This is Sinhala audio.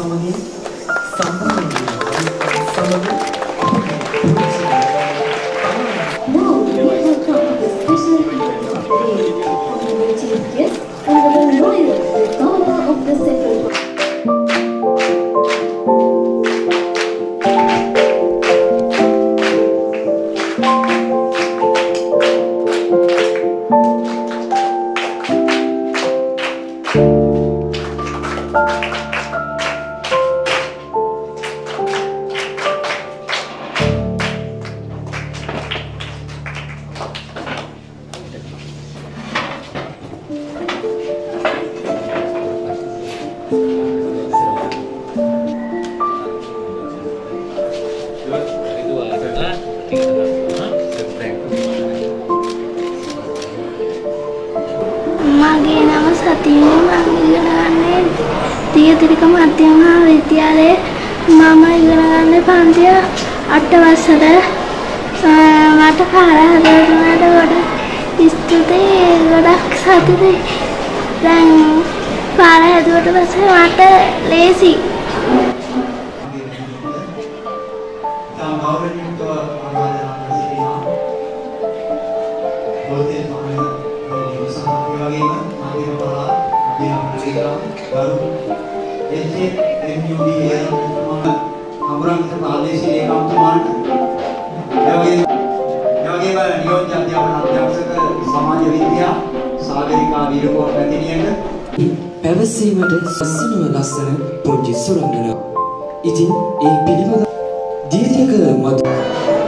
සමගින් සම්බන්ධ සමග Now we have come to the special event of the day. Honorable Chief Guest, Honorable Royal, the Governor of the Central Bank. මගේ නම සතිනි මම ඉගෙන ගන්නේ තියතිරික මධ්‍යම මහා විද්‍යාලයේ මම ඉගෙන ගන්නේ පන්තිය 8 වසරේ මට පාර හදන්නට ගොඩක් ස්තුතියි ගොඩක් සතුටුයි දැන් පාර හදුවට පස්සේ මට ලේසි පැවසීමට සසනුව ලස්සන පොඩි සුරංගන. ඉතින් ඒ පිළිබඳ දීර්ඝ මත